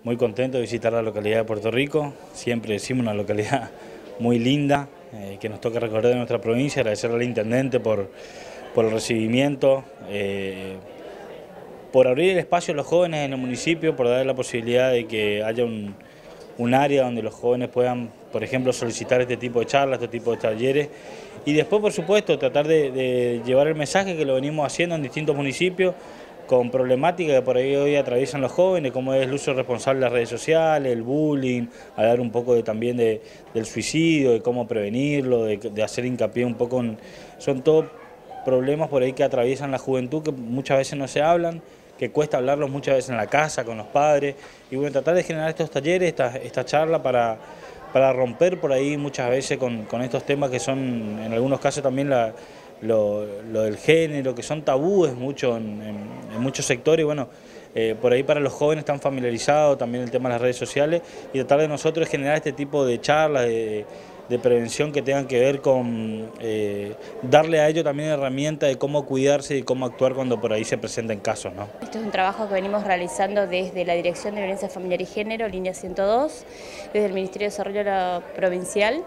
Muy contento de visitar la localidad de Puerto Rico, siempre decimos una localidad muy linda, que nos toca recorrer de nuestra provincia, agradecerle al intendente por el recibimiento, por abrir el espacio a los jóvenes en el municipio, por darle la posibilidad de que haya un área donde los jóvenes puedan, por ejemplo, solicitar este tipo de charlas, este tipo de talleres, y después, por supuesto, tratar de llevar el mensaje que lo venimos haciendo en distintos municipios, con problemáticas que por ahí hoy atraviesan los jóvenes, como es el uso responsable de las redes sociales, el bullying, hablar un poco también del suicidio, de cómo prevenirlo, de hacer hincapié un poco en... Son todos problemas por ahí que atraviesan la juventud que muchas veces no se hablan, que cuesta hablarlos muchas veces en la casa, con los padres, y bueno, tratar de generar estos talleres, esta charla para romper por ahí muchas veces con estos temas que son en algunos casos también lo del género, que son tabúes mucho en muchos sectores, bueno, por ahí para los jóvenes están familiarizados también el tema de las redes sociales, y tratar de nosotros generar este tipo de charlas, de prevención que tengan que ver con darle a ellos también herramientas de cómo cuidarse y cómo actuar cuando por ahí se presenten casos, ¿no? Este es un trabajo que venimos realizando desde la Dirección de Violencia Familiar y Género, línea 102, desde el Ministerio de Desarrollo Provincial.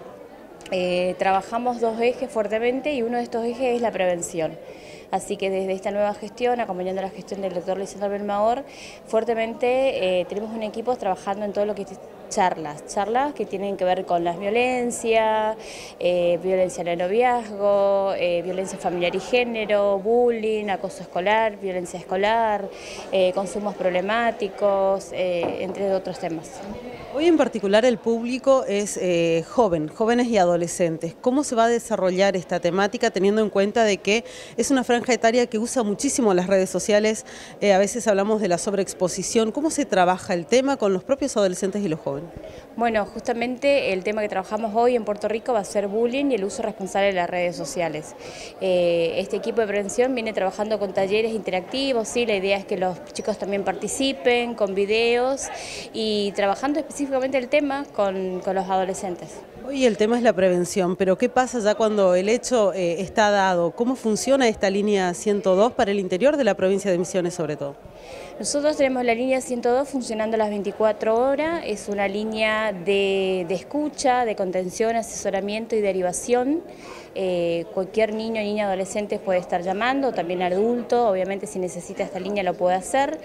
Trabajamos dos ejes fuertemente y uno de estos ejes es la prevención. Así que desde esta nueva gestión, acompañando la gestión del doctor Lisandro Belmahor, fuertemente tenemos un equipo trabajando en todo lo que es charlas que tienen que ver con las violencias, violencia en el noviazgo, violencia familiar y género, bullying, acoso escolar, violencia escolar, consumos problemáticos, entre otros temas. Hoy en particular el público es jóvenes y adolescentes. ¿Cómo se va a desarrollar esta temática teniendo en cuenta de que es una franja etaria que usa muchísimo las redes sociales? A veces hablamos de la sobreexposición. ¿Cómo se trabaja el tema con los propios adolescentes y los jóvenes? Bueno, justamente el tema que trabajamos hoy en Puerto Rico va a ser bullying y el uso responsable de las redes sociales. Este equipo de prevención viene trabajando con talleres interactivos, ¿sí? La idea es que los chicos también participen con videos y trabajando específicamente el tema con los adolescentes. Hoy el tema es la prevención, pero ¿qué pasa ya cuando el hecho está dado? ¿Cómo funciona esta línea 102 para el interior de la provincia de Misiones sobre todo? Nosotros tenemos la línea 102 funcionando las 24 horas, es una línea de escucha, de contención, asesoramiento y derivación. Cualquier niño, niña, adolescente puede estar llamando, también adulto, obviamente si necesita esta línea lo puede hacer.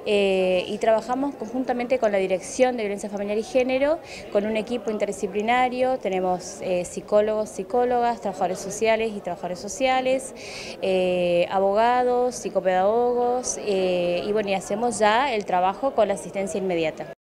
Y trabajamos conjuntamente con la Dirección de Violencia Familiar y Género, con un equipo interdisciplinario, tenemos psicólogos, psicólogas, trabajadores sociales y trabajadores sociales, abogados, psicopedagogos, y bueno, y hacemos ya el trabajo con la asistencia inmediata.